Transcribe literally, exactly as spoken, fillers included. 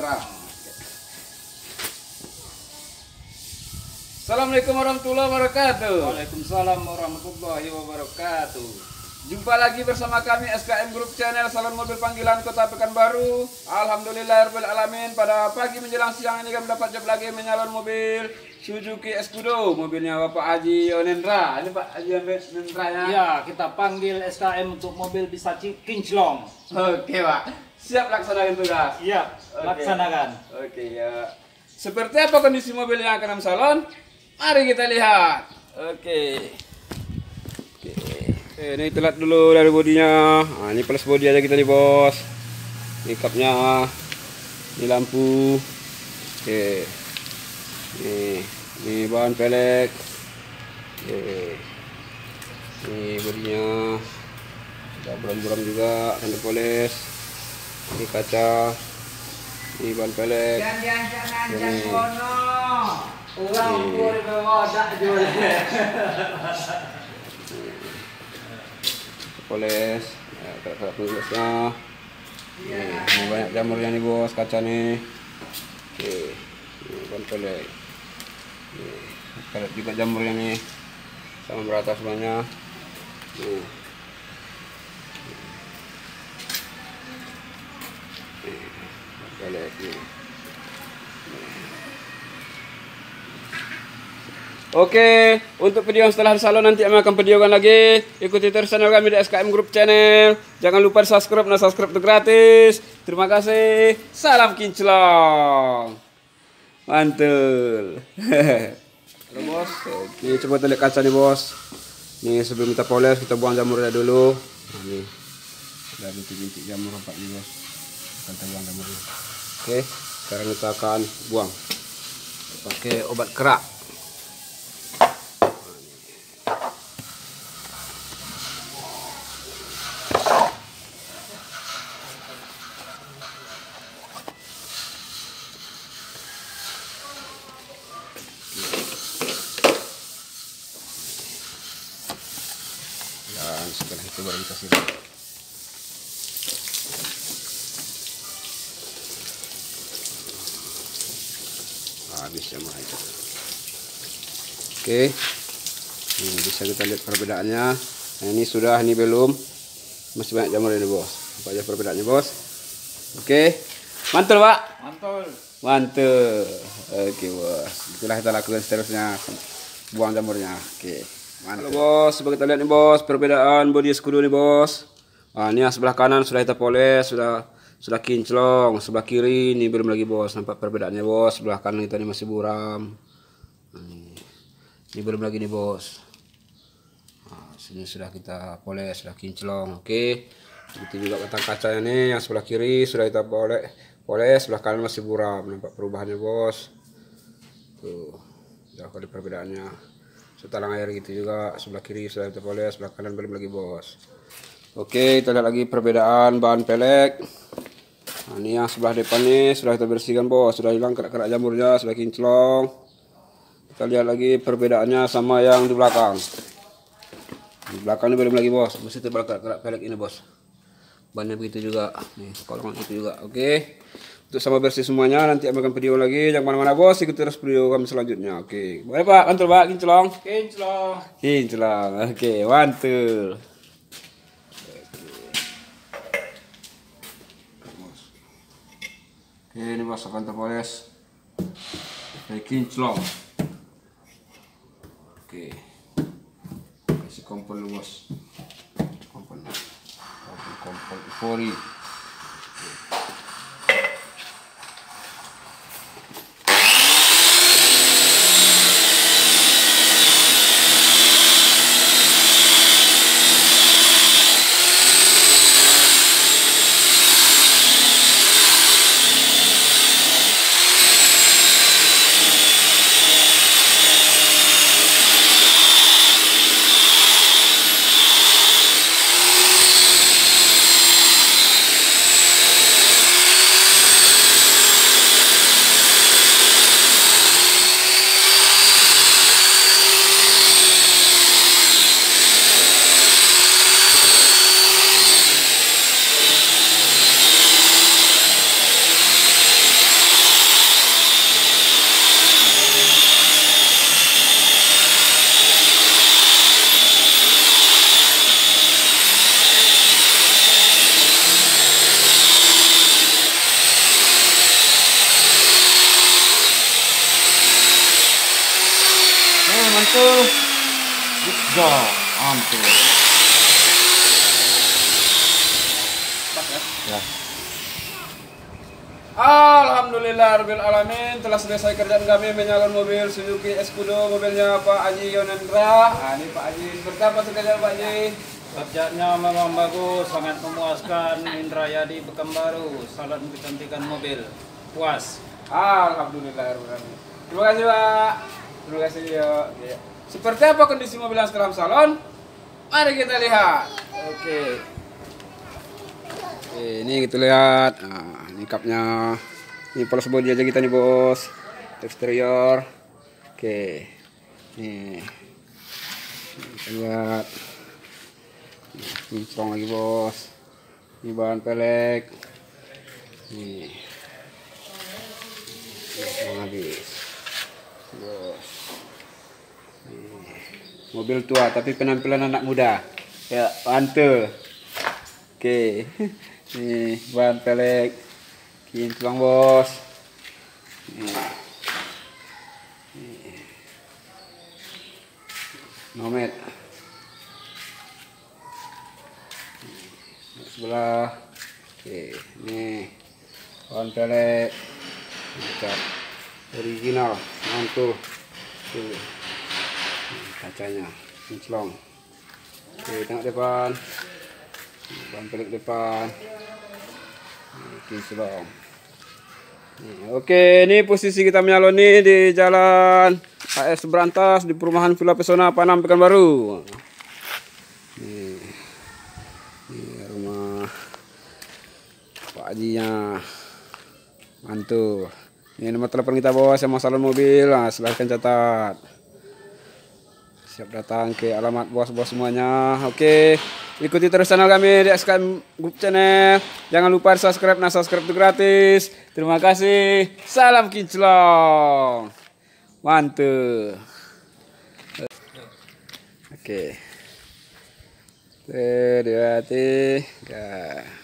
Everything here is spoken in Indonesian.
kerak. Assalamualaikum warahmatullahi wabarakatuh. Waalaikumsalam warahmatullahi wabarakatuh. Jumpa lagi bersama kami S K M Group Channel Salon Mobil Panggilan Kota Pekanbaru. Alhamdulillahirabbil alamin. Pada pagi menjelang siang ini kami dapat job lagi menyalon mobil Suzuki Escudo, mobilnya Bapak Haji Yonendra. Ini Pak Haji Yonendra ya. Ya, kita panggil S K M untuk mobil bisa kinclong. Oke Pak, siap laksanakan tugas. Iya, Oke. laksanakan. Oke ya. Seperti apa kondisi mobil yang akan kami salon? Mari kita lihat. Oke. Oke. Oke, ini telat dulu dari bodinya. Nah, ini plus bodi aja kita nih bos. Ini cupnya, ini lampu. Oke. Nih, ini bahan pelek. Oke. Ini bodinya. Ada buram-buram juga, akan dipoles. Ini kaca. Ini bahan pelek. Ini. Ulang pur bewodak juga. Poles, ya, kerak-kerak polesnya. Nih, ini banyak jamurnya nih bos, kaca nih. Oke, ini bahan pelek. Nih, pelek juga jamurnya nih, sama merata semuanya. Nih. Nih, bahan pelek nih. Oke, untuk video yang setelah salon nanti kami akan videokan lagi. Ikuti terus channel kami di S K M Group Channel. Jangan lupa di subscribe, nah subscribe itu gratis. Terima kasih. Salam kinclong. Mantul. Halo bos. Oke, coba kita lihat kaca nih bos. Nih sebelum kita poles kita buang jamurnya dulu. Nah, nih ada bintik-bintik jamur empat nih bos. Akan kita buang jamurnya. Oke, sekarang kita akan buang pakai obat kerak. Dan setelah itu baru kita siram. Habis jamur itu. Oke, ini bisa kita lihat perbedaannya. Nah, ini sudah, ini belum. Masih banyak jamur ini bos. Apa aja perbedaannya bos? Oke, mantul pak. Mantul. Mantul. Oke bos. Itulah kita lakukan seterusnya. Buang jamurnya. Oke. Halo bos, coba kita lihat nih bos perbedaan bodi Escudo nih bos. Nah, ini yang sebelah kanan sudah kita poles, sudah sudah kinclong. Sebelah kiri ini belum lagi bos. Nampak perbedaannya bos. Sebelah kanan kita ini masih buram. Nah, ini, ini belum lagi nih bos. Nah, sini sudah kita poles, sudah kinclong. Oke. Begitu juga kata kacanya nih, yang sebelah kiri sudah kita poles, poles, sebelah kanan masih buram. Nampak perubahannya bos. Tuh, jauh kali perbedaannya. Setalang air gitu juga, sebelah kiri sudah kita poles, sebelah kanan belum lagi bos. Oke, kita lihat lagi perbedaan bahan pelek. Nah, ini yang sebelah depan nih sudah kita bersihkan bos, sudah hilang kerak-kerak jamurnya, sudah kinclong. Kita lihat lagi perbedaannya sama yang di belakang. Di belakang ini belum lagi bos, mesti tebal kerak-kerak pelek ini bos. Bannya begitu juga, nih kolongan itu juga. Oke. Untuk sama bersih semuanya, nanti akan video lagi. Jangan mana-mana bos, ikuti terus video kami selanjutnya. Oke, boleh pak, mantul pak, kinclong. Kinclong. Kinclong, oke, mantul. Oke, ini bos akan terpoles. Oke, kinclong. Oke, kasih kompor dulu bos. Kompor, kompor, kompor, Fori. mantul. Go, mantul. Ya. Alhamdulillah rabbil alamin, telah selesai kerjaan kami menyalakan mobil Suzuki Escudo, mobilnya Pak Haji Yonendra. Ah, ini Pak Haji, seperti apa kerjaan Pak Haji? Kerjanya memang bagus, sangat memuaskan. Indra Yadi Pekanbaru, salat kecantikan mobil. Puas. Alhamdulillah. Terima kasih Pak. Terima kasih ya. Seperti apa kondisi mobil yang dalam salon? Mari kita lihat. Oke. Oke, ini kita lihat. Nah, ini cupnya. Ini polos bodi aja kita nih bos. Eksterior. Oke. Nih. Kita lihat. Kinclong lagi bos. Ini bahan pelek. Nih. Ini habis. Bos. Nih. Mobil tua tapi penampilan anak muda. Ya, mantul. Oke. Nih, bahan pelek. Kinclong bos. Nih. Nih. Nomet. Sebelah. Oke, ini bahan pelek cat original, mantul. Oke, kacanya kinclong. Oke, tengok depan, bahan pelek depan, kinclong. Oke, ini posisi kita menyaloni di jalan H S Berantas di perumahan Villa Pesona Panam Pekanbaru. Nih. Ini rumah Pak Haji-nya, mantul. Ini nomor telepon kita bos yang mau salon mobil, nah, silahkan catat. Siap datang ke alamat bos-bos semuanya. Oke, ikuti terus channel kami di S K M Group Channel. Jangan lupa subscribe, nah subscribe itu gratis. Terima kasih. Salam kinclong, mantul. Oke. Hati-hati.